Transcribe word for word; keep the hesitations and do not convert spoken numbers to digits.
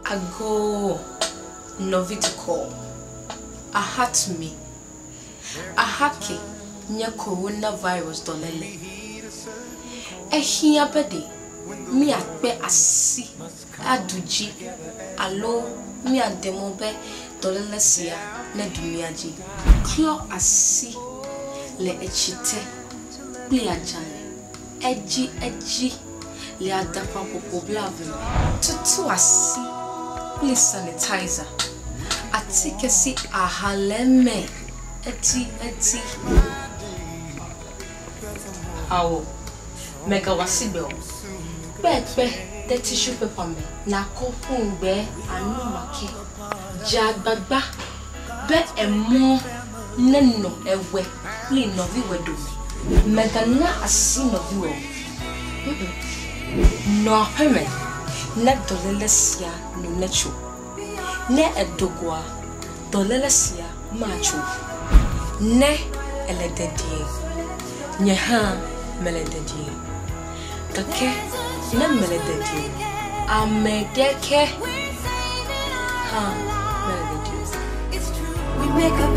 ago novitical a hat me a haki nya coronavirus dolele e hia bede mi akpe asi aduji alo mi ademo be dolele sia na dumiaji klo asi le echite bi ajane eji eji le adapa popo blave tutu asi please sanitizer atike si ahaleme eti eti awo mega wasibel pepe the tissue paper me na kopungbe anu make jagbagba be emo neno ewe li novi wedo mega na asi novi wo no payment na dolelesia no necho ne edogwa dolelesia macho ne elededie nyeha melededie kake na melededie amedeke ha melededie we make up